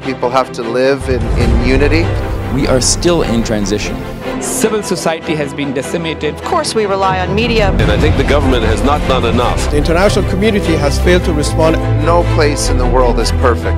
People have to live in unity. We are still in transition. Civil society has been decimated. Of course, we rely on media. And I think the government has not done enough. The international community has failed to respond. No place in the world is perfect.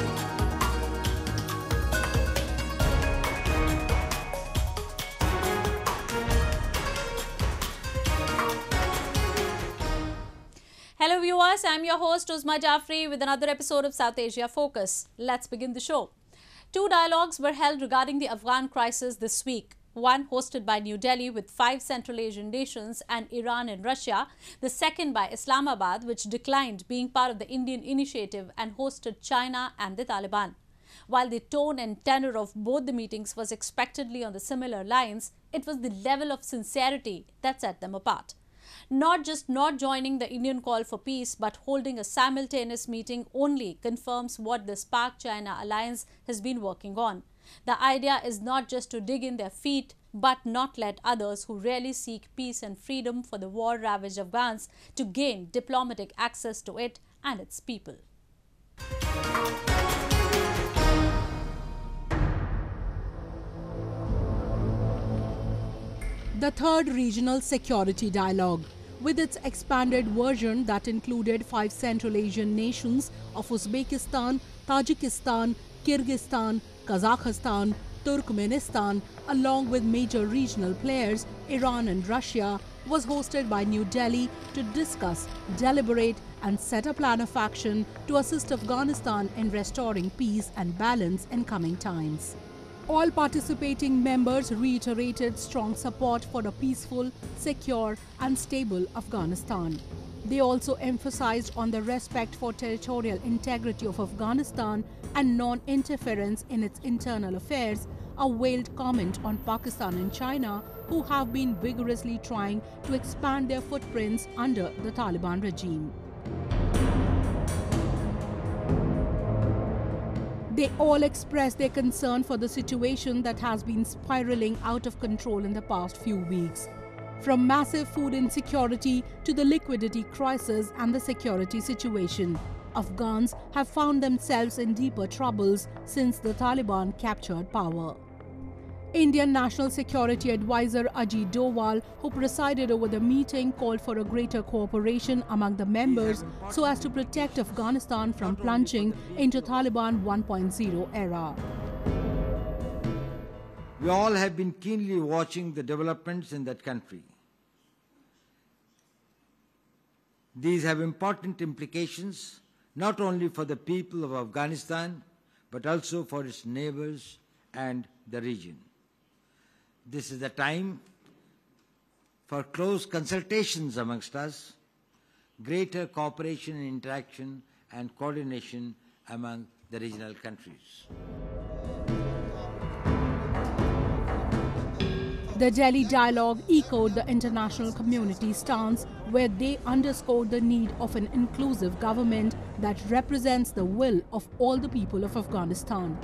Hello viewers, I'm your host Uzma Jafri with another episode of South Asia Focus. Let's begin the show. Two dialogues were held regarding the Afghan crisis this week. One hosted by New Delhi with 5 Central Asian nations and Iran and Russia. The second by Islamabad, which declined being part of the Indian initiative and hosted China and the Taliban. While the tone and tenor of both the meetings was expectedly on the similar lines, it was the level of sincerity that set them apart. Not just not joining the Indian call for peace, but holding a simultaneous meeting only confirms what the Pak-China alliance has been working on. The idea is not just to dig in their feet, but not let others who really seek peace and freedom for the war-ravaged Afghans to gain diplomatic access to it and its people. The third regional security dialogue, with its expanded version that included 5 Central Asian nations of Uzbekistan, Tajikistan, Kyrgyzstan, Kazakhstan, Turkmenistan, along with major regional players, Iran and Russia, was hosted by New Delhi to discuss, deliberate and set a plan of action to assist Afghanistan in restoring peace and balance in coming times. All participating members reiterated strong support for a peaceful, secure and stable Afghanistan. They also emphasized on the respect for territorial integrity of Afghanistan and non-interference in its internal affairs, a veiled comment on Pakistan and China, who have been vigorously trying to expand their footprints under the Taliban regime. They all expressed their concern for the situation that has been spiraling out of control in the past few weeks. From massive food insecurity to the liquidity crisis and the security situation, Afghans have found themselves in deeper troubles since the Taliban captured power. Indian National Security Advisor Ajit Doval, who presided over the meeting, called for a greater cooperation among the members so as to protect Afghanistan from plunging into Taliban 1.0 era. We all have been keenly watching the developments in that country. These have important implications not only for the people of Afghanistan, but also for its neighbors and the region. This is the time for close consultations amongst us, greater cooperation and interaction and coordination among the regional countries. The Delhi dialogue echoed the international community's stance, where they underscored the need of an inclusive government that represents the will of all the people of Afghanistan.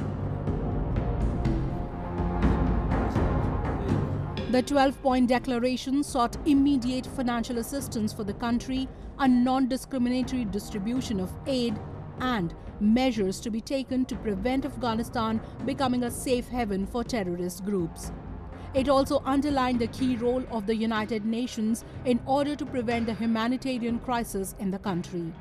The 12-point declaration sought immediate financial assistance for the country, a non-discriminatory distribution of aid, and measures to be taken to prevent Afghanistan becoming a safe haven for terrorist groups. It also underlined the key role of the United Nations in order to prevent the humanitarian crisis in the country.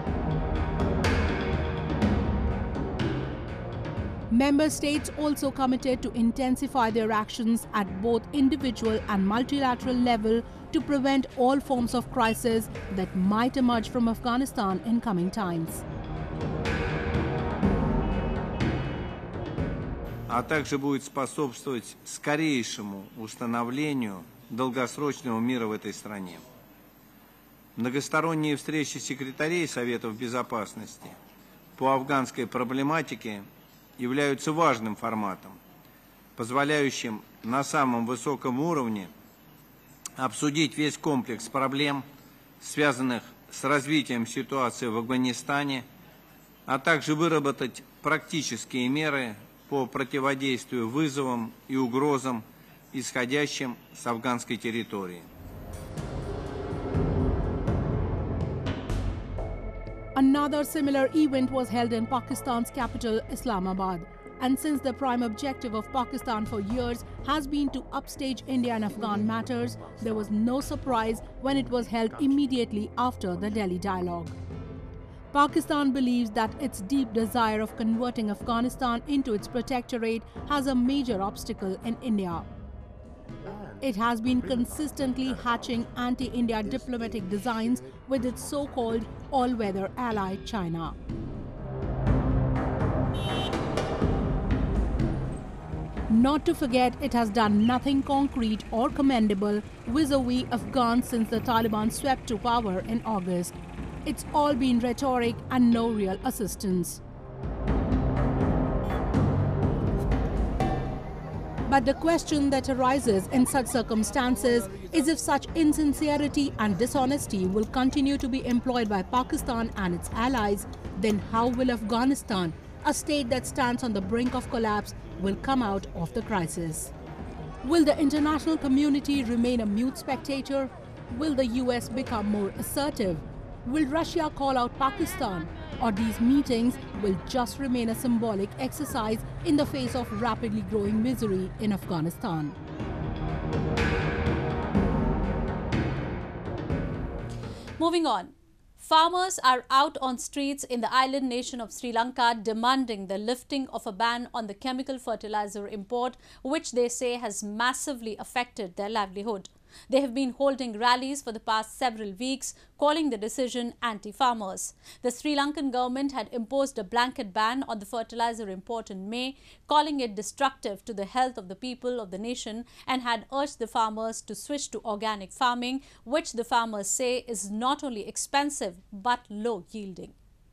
Member states also committed to intensify their actions at both individual and multilateral level to prevent all forms of crisis that might emerge from Afghanistan in coming times. А также будет способствовать скорейшему установлению долгосрочного мира в этой стране. Многосторонние встречи секретарей Советов Безопасности по афганской проблематике являются важным форматом, позволяющим на самом высоком уровне обсудить весь комплекс проблем, связанных с развитием ситуации в Афганистане, а также выработать практические меры по противодействию вызовам и угрозам, исходящим с афганской территории. Another similar event was held in Pakistan's capital, Islamabad. And since the prime objective of Pakistan for years has been to upstage India and Afghan matters, there was no surprise when it was held immediately after the Delhi dialogue. Pakistan believes that its deep desire of converting Afghanistan into its protectorate has a major obstacle in India. It has been consistently hatching anti-India diplomatic designs with its so-called all-weather ally China. Not to forget, it has done nothing concrete or commendable vis-a-vis Afghans since the Taliban swept to power in August. It's all been rhetoric and no real assistance. But the question that arises in such circumstances is if such insincerity and dishonesty will continue to be employed by Pakistan and its allies, then how will Afghanistan, a state that stands on the brink of collapse, will come out of the crisis? Will the international community remain a mute spectator? Will the US become more assertive? Will Russia call out Pakistan? Or these meetings will just remain a symbolic exercise in the face of rapidly growing misery in Afghanistan? Moving on. Farmers are out on streets in the island nation of Sri Lanka demanding the lifting of a ban on the chemical fertilizer import, which they say has massively affected their livelihood. They have been holding rallies for the past several weeks, calling the decision anti-farmers. The Sri Lankan government had imposed a blanket ban on the fertilizer import in May, calling it destructive to the health of the people of the nation, and had urged the farmers to switch to organic farming, which the farmers say is not only expensive but low yielding.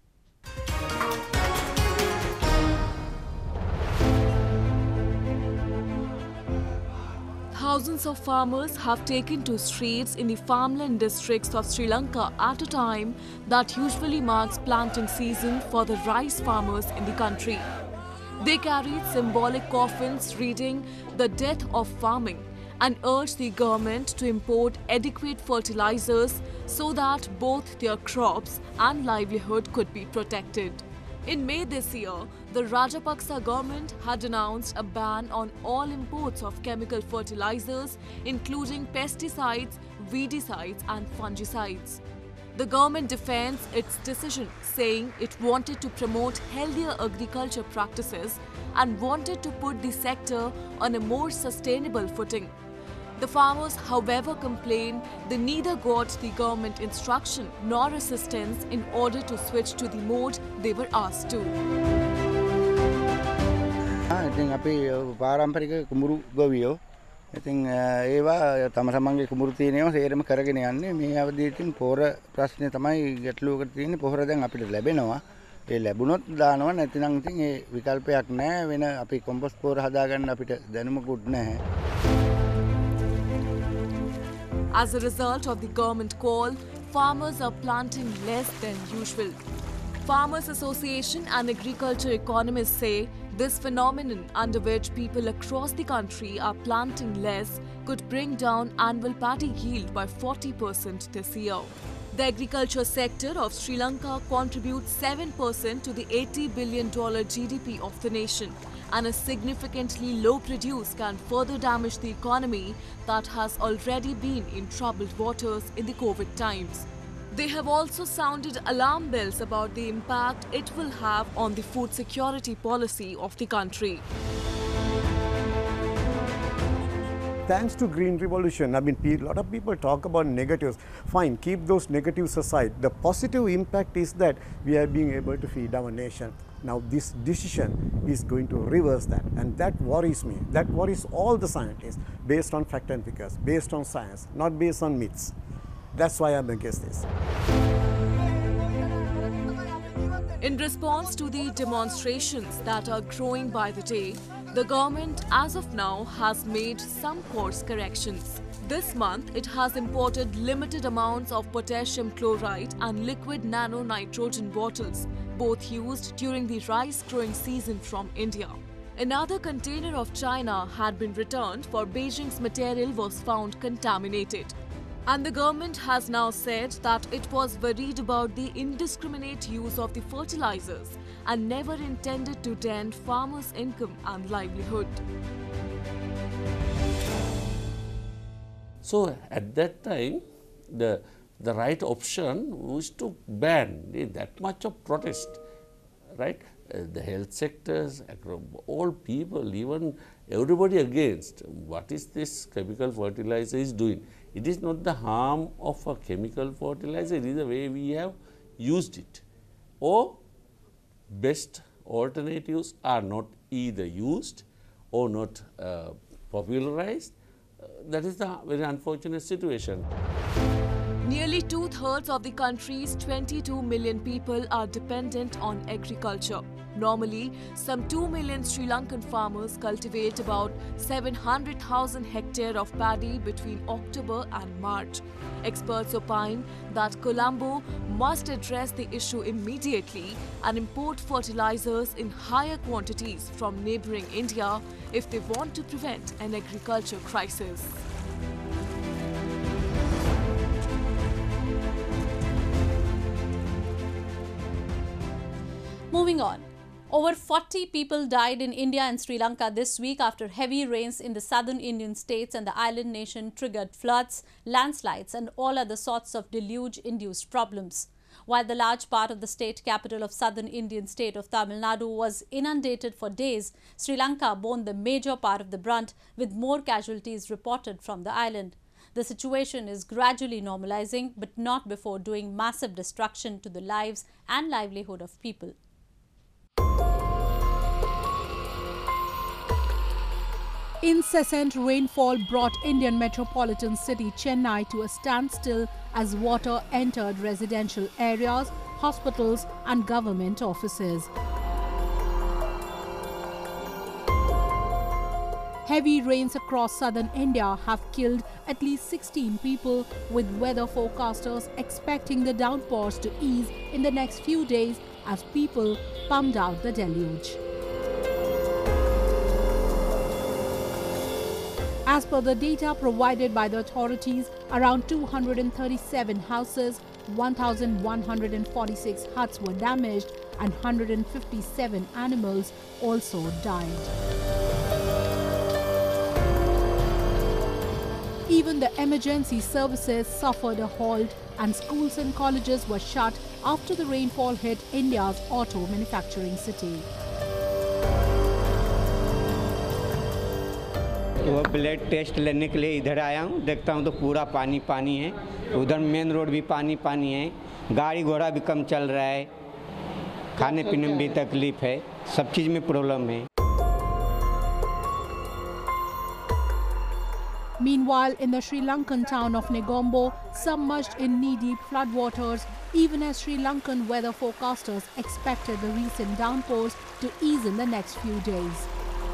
Thousands of farmers have taken to streets in the farmland districts of Sri Lanka at a time that usually marks planting season for the rice farmers in the country. They carried symbolic coffins reading "The Death of Farming" and urged the government to import adequate fertilizers so that both their crops and livelihood could be protected. In May this year, the Rajapaksa government had announced a ban on all imports of chemical fertilizers, including pesticides, weedicides and fungicides. The government defends its decision, saying it wanted to promote healthier agriculture practices and wanted to put the sector on a more sustainable footing. The farmers, however, complain they neither got the government instruction nor assistance in order to switch to the mode they were asked to. ඉතින් අපි පාරම්පරික කුඹුරු ගොවියෝ ඉතින් ඒවා තම සමන්ගේ කුඹුරු තියෙනවා සේරම කරගෙන යන්නේ මේ අවදී ඉතින් පොර ප්‍රශ්නේ තමයි ගැටලුවකට තියෙන්නේ පොර දැන් අපිට ලැබෙනවා ඒ ලැබුණොත් දානවා නැතිනම් ඉතින් ඒ විකල්පයක් නැහැ වෙන අපි කොම්පෝස්ට් පොර හදාගන්න අපිට දැනුමකුත් නැහැ. As a result of the government call, farmers are planting less than usual. Farmers Association and agriculture economists say this phenomenon, under which people across the country are planting less, could bring down annual paddy yield by 40% this year. The agriculture sector of Sri Lanka contributes 7% to the $80 billion GDP of the nation, and a significantly low produce can further damage the economy that has already been in troubled waters in the COVID times. They have also sounded alarm bells about the impact it will have on the food security policy of the country. Thanks to Green Revolution, a lot of people talk about negatives. Fine, keep those negatives aside. The positive impact is that we are being able to feed our nation. Now this decision is going to reverse that, and that worries me. That worries all the scientists, based on fact and figures, based on science, not based on myths. That's why I'm against this. In response to the demonstrations that are growing by the day, the government as of now has made some course corrections. This month, it has imported limited amounts of potassium chloride and liquid nano nitrogen bottles, both used during the rice growing season from India. Another container of China had been returned for Beijing's material was found contaminated. And the government has now said that it was worried about the indiscriminate use of the fertilizers and never intended to dent farmers' income and livelihood. So at that time, the right option was to ban that much of protest, right? The health sectors, all people, even everybody against what is this chemical fertilizer is doing. It is not the harm of a chemical fertilizer, it is the way we have used it. Or best alternatives are not either used or not popularized. That is the very unfortunate situation. Nearly 2/3 of the country's 22 million people are dependent on agriculture. Normally, some 2 million Sri Lankan farmers cultivate about 700,000 hectares of paddy between October and March. Experts opine that Colombo must address the issue immediately and import fertilizers in higher quantities from neighbouring India if they want to prevent an agriculture crisis. Moving on. Over 40 people died in India and Sri Lanka this week after heavy rains in the southern Indian states and the island nation triggered floods, landslides and all other sorts of deluge-induced problems. While the large part of the state capital of southern Indian state of Tamil Nadu was inundated for days, Sri Lanka bore the major part of the brunt, with more casualties reported from the island. The situation is gradually normalizing, but not before doing massive destruction to the lives and livelihood of people. Incessant rainfall brought Indian metropolitan city Chennai to a standstill as water entered residential areas, hospitals and government offices. Heavy rains across southern India have killed at least 16 people, with weather forecasters expecting the downpours to ease in the next few days as people pumped out the deluge. As per the data provided by the authorities, around 237 houses, 1,146 huts were damaged and 157 animals also died. Even the emergency services suffered a halt and schools and colleges were shut after the rainfall hit India's auto manufacturing city. वो blood test लेने के लिए इधर आया हूँ, देखता हूँ तो पूरा पानी पानी है, उधर मेन रोड भी पानी पानी है, गाड़ी घोड़ा भी कम चल रहा है, खाने पीने में भी तकलीफ है, सब चीज़ में प्रॉब्लम है. Meanwhile, in the Sri Lankan town of Negombo, submerged in knee-deep floodwaters, even as Sri Lankan weather forecasters expected the recent downpours to ease in the next few days.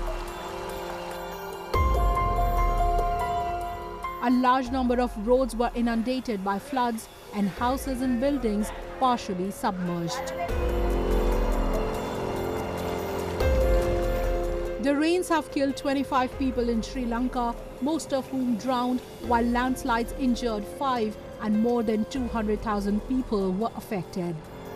A large number of roads were inundated by floods and houses and buildings partially submerged. The rains have killed 25 people in Sri Lanka, most of whom drowned, while landslides injured 5 and more than 200,000 people were affected.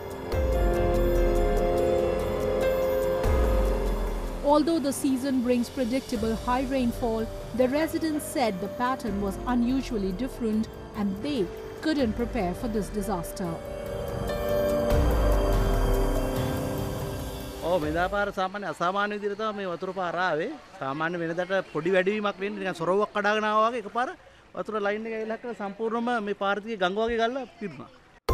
Although the season brings predictable high rainfall, the residents said the pattern was unusually different and they couldn't prepare for this disaster. මෙදාපාර සාමාන්‍ය අසාමාන්‍ය විදිහට තමයි මේ වතුර පාර ආවේ. සාමාන්‍ය වෙනදාට පොඩි වැඩිවීමක් වෙන්නේ නිකන් සොරවක් කඩාගෙන ආවා වගේ එකපාර වතුර ලයින් එක ඇවිල්ලා කරලා සම්පූර්ණයෙන්ම මේ පාර දිගේ ගඟ වගේ ගල්ලා පිරුණා.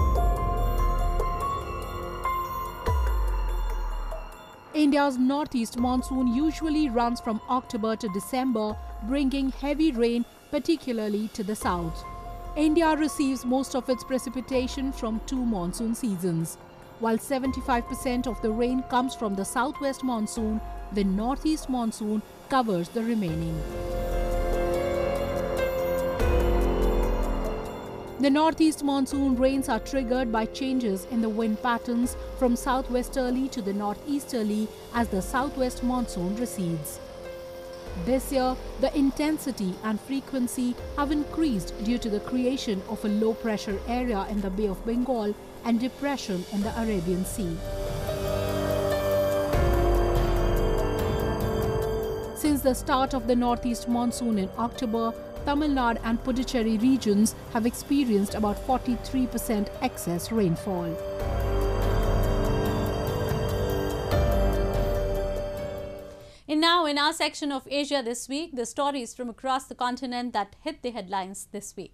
India's northeast monsoon usually runs from October to December, bringing heavy rain, particularly to the south. India receives most of its precipitation from 2 monsoon seasons. While 75% of the rain comes from the southwest monsoon, the northeast monsoon covers the remaining. The northeast monsoon rains are triggered by changes in the wind patterns from southwesterly to the northeasterly as the southwest monsoon recedes. This year, the intensity and frequency have increased due to the creation of a low-pressure area in the Bay of Bengal and depression in the Arabian Sea. Since the start of the northeast monsoon in October, Tamil Nadu and Puducherry regions have experienced about 43% excess rainfall. And now in our section of Asia This Week, the stories from across the continent that hit the headlines this week.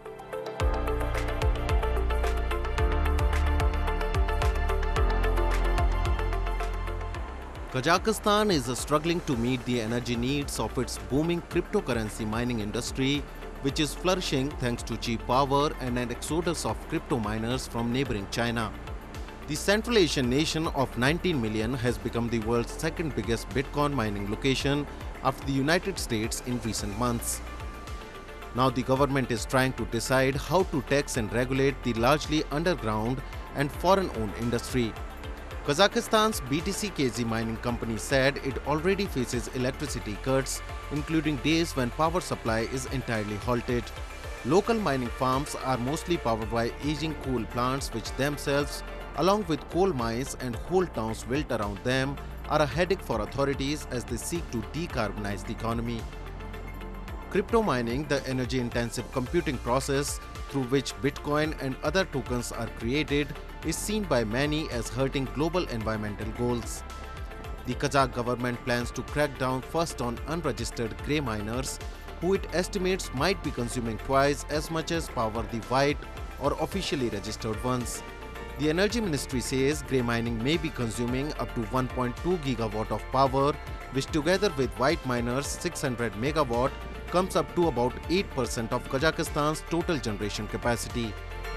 Kazakhstan is struggling to meet the energy needs of its booming cryptocurrency mining industry, which is flourishing thanks to cheap power and an exodus of crypto miners from neighboring China. The Central Asian nation of 19 million has become the world's second biggest Bitcoin mining location after the United States in recent months. Now the government is trying to decide how to tax and regulate the largely underground and foreign-owned industry. Kazakhstan's BTC-KZ mining company said it already faces electricity cuts, including days when power supply is entirely halted. Local mining farms are mostly powered by aging coal plants, which themselves, along with coal mines and whole towns built around them, are a headache for authorities as they seek to decarbonize the economy. Crypto mining, the energy-intensive computing process through which Bitcoin and other tokens are created, is seen by many as hurting global environmental goals. The Kazakh government plans to crack down first on unregistered grey miners, who it estimates might be consuming twice as much as power the white or officially registered ones. The Energy Ministry says grey mining may be consuming up to 1.2 gigawatt of power, which together with white miners' 600 megawatt comes up to about 8% of Kazakhstan's total generation capacity.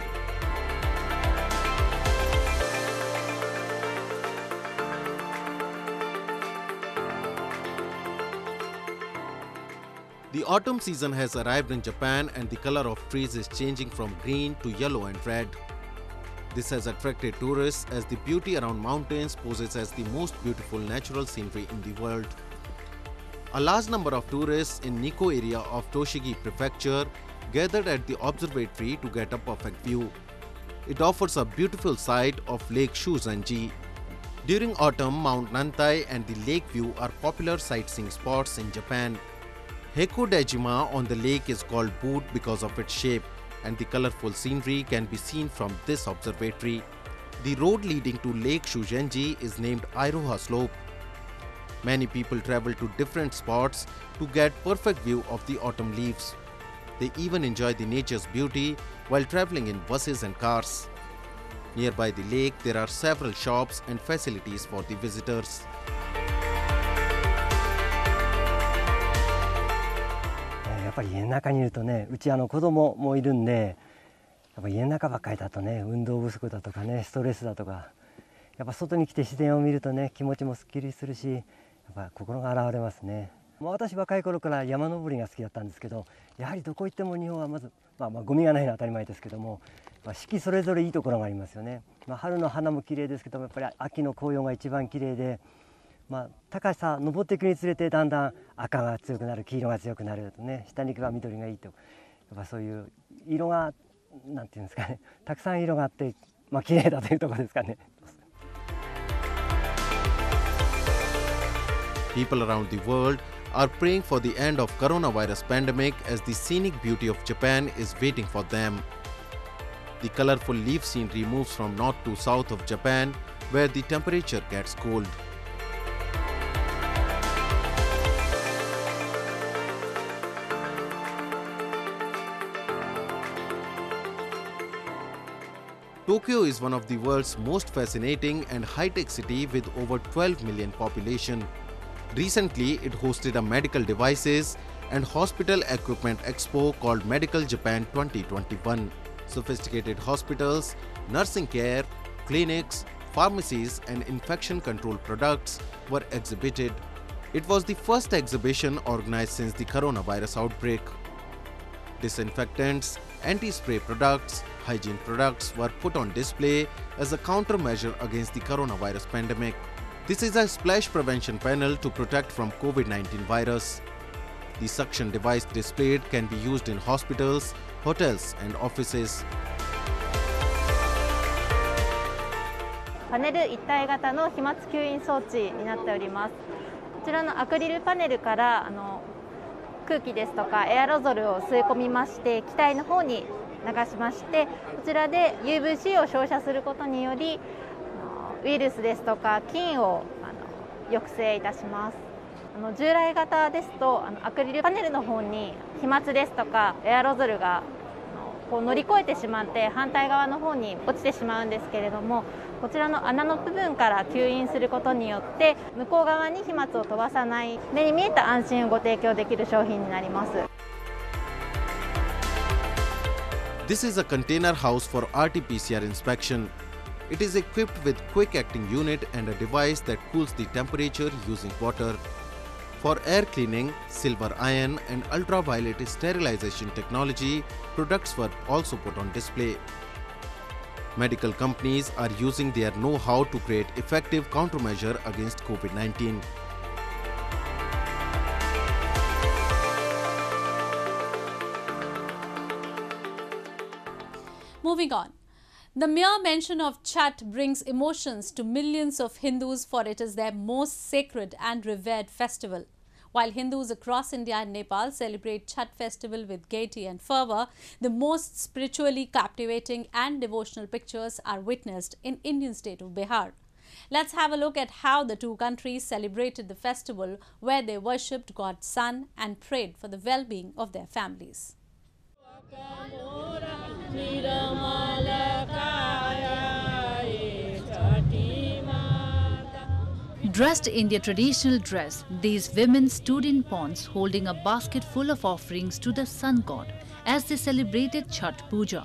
The autumn season has arrived in Japan and the color of trees is changing from green to yellow and red. This has attracted tourists as the beauty around mountains poses as the most beautiful natural scenery in the world. A large number of tourists in Nikko area of Tochigi Prefecture gathered at the observatory to get a perfect view. It offers a beautiful sight of Lake Shuzhenji. During autumn, Mount Nantai and the lake view are popular sightseeing spots in Japan. Heiko-dejima on the lake is called Boot because of its shape, and the colorful scenery can be seen from this observatory. The road leading to Lake Shuzhenji is named Iroha Slope. Many people travel to different spots to get perfect view of the autumn leaves. They even enjoy the nature's beauty while traveling in buses and cars. Nearby the lake, there are several shops and facilities for the visitors. やっぱり家の中にいるとね、うち子供もいるんで、やっぱ家の中ばっかりだとね、運動不足だとかね、ストレスだとか、やっぱ外に来て自然を見るとね、気持ちもすっきりするし、やっぱ心が洗われますね。私若い頃から山登りが好きだったんですけど、やはりどこ行っても日本はまず、ゴミがないのは当たり前ですけども、四季それぞれいいところがありますよね。春の花も綺麗ですけども、やっぱり秋の紅葉が一番綺麗で、高さ登っていくにつれてだんだん赤が強くなる、黄色が強くなるとね、下に行けば緑がいいと、やっぱそういう色がなんていうんですかね、たくさん色があって、綺麗だというところですかね。 People around the world are praying for the end of coronavirus pandemic as the scenic beauty of Japan is waiting for them. The colorful leaf scenery moves from north to south of Japan, where the temperature gets cold. Tokyo is one of the world's most fascinating and high-tech city with over 12 million population. Recently, it hosted a medical devices and hospital equipment expo called Medical Japan 2021. Sophisticated hospitals, nursing care, clinics, pharmacies and infection control products were exhibited. It was the first exhibition organized since the coronavirus outbreak. Disinfectants, anti-spray products, hygiene products were put on display as a countermeasure against the coronavirus pandemic. This is a splash prevention panel to protect from COVID-19 virus. The suction device displayed can be used in hospitals, hotels and offices. パネル一体型の飛沫吸引装置になっております。こちらのアクリルパネルから空気ですとかエアロゾルを吸い込みまして気体の方に流しまして、こちらで UVC を照射することによりウイルスですとか菌を抑制いたします。従来型ですとアクリルパネルの方に飛沫ですとかエアロゾルがこう乗り越えてしまって反対側の方に落ちてしまうんですけれども、こちらの穴の部分から吸引することによって向こう側に飛沫を飛ばさない目に見えた安心をご提供できる商品になります。 This is a container house for RT-PCR inspection. It is equipped with quick-acting unit and a device that cools the temperature using water. For air cleaning, silver ion and ultraviolet sterilization technology, products were also put on display. Medical companies are using their know-how to create effective countermeasure against COVID-19. Moving on. The mere mention of Chhath brings emotions to millions of Hindus, for it is their most sacred and revered festival. While Hindus across India and Nepal celebrate Chhath festival with gaiety and fervour, the most spiritually captivating and devotional pictures are witnessed in Indian state of Bihar. Let's have a look at how the two countries celebrated the festival, where they worshipped God's Son and prayed for the well-being of their families. Dressed in their traditional dress, these women stood in ponds holding a basket full of offerings to the sun god as they celebrated Chhath Puja.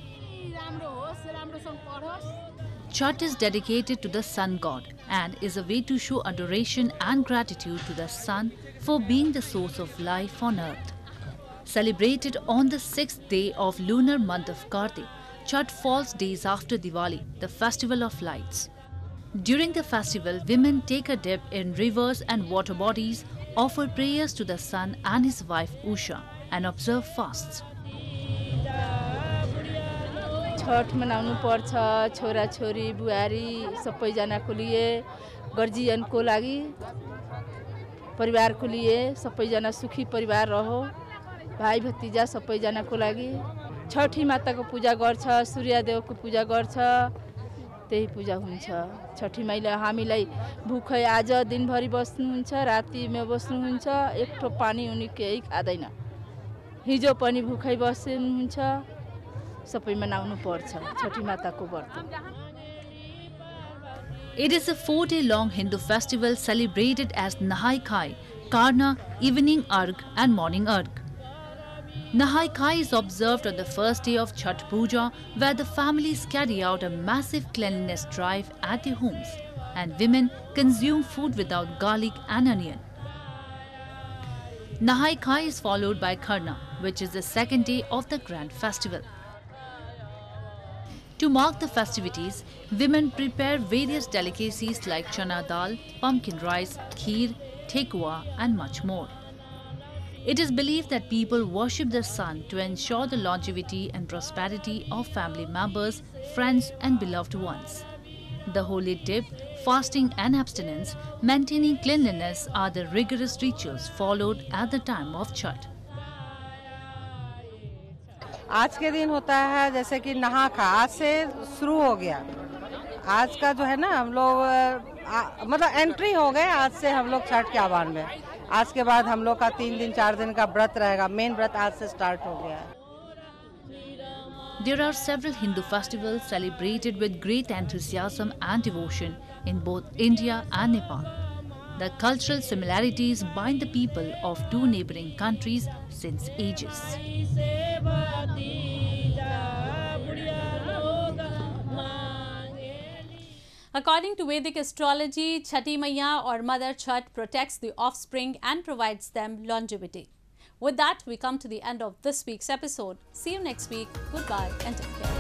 Chhath is dedicated to the sun god and is a way to show adoration and gratitude to the sun for being the source of life on earth. Celebrated on the 6th day of lunar month of Kartik, Chhath falls days after Diwali, the festival of lights. During the festival, women take a dip in rivers and water bodies, offer prayers to the sun and his wife Usha, and observe fasts. Chhath मनाउनु पर्छ, छोरा छोरी बुहारी सबैजनाको लिए, गर्जियनको लागि, परिवारको लिए सबैजना सुखी परिवार रहो, भाइ भतिजा सबैजनाको लागि छठी माताको पूजा गर्छ, सूर्यदेवको पूजा गर्छ, त्यही पूजा हुन्छ। छठी मैया हामीलाई भुखै आज दिनभरि बस्नुहुन्छ, रातिमा बस्नुहुन्छ, एक ठो पानी उनी केही खादैन। हिजो पनि भुखै बस्नुहुन्छ, सबै मनाउनु पर्छ छठी माताको व्रत। It is a 4-day-long Hindu festival celebrated as Nahai Khai, Karna, Evening Arg and Morning Arg. Nahai Khai is observed on the first day of Chhath Puja, where the families carry out a massive cleanliness drive at their homes and women consume food without garlic and onion. Nahai Khai is followed by Karna, which is the second day of the grand festival. To mark the festivities, women prepare various delicacies like chana dal, pumpkin rice, kheer, thekua and much more. It is believed that people worship the sun to ensure the longevity and prosperity of family members, friends and beloved ones. The holy dip, fasting and abstinence, maintaining cleanliness are the rigorous rituals followed at the time of Chhath. आज के दिन होता है जैसे कि नहा खा, आज से शुरू हो गया। आज का जो है ना हम लोग मतलब एंट्री हो गए, आज से हम लोग छठ के आह्वान में। आज के बाद हम लोग का 3 दिन 4 दिन का व्रत रहेगा, मेन व्रत आज से स्टार्ट हो गया है। There are several Hindu festivals celebrated with great enthusiasm and devotion in both India and Nepal. The cultural similarities bind the people of two neighboring countries since ages. According to Vedic astrology, Chhati Maiya or Mother Chhath protects the offspring and provides them longevity. With that, we come to the end of this week's episode. See you next week. Goodbye and take care.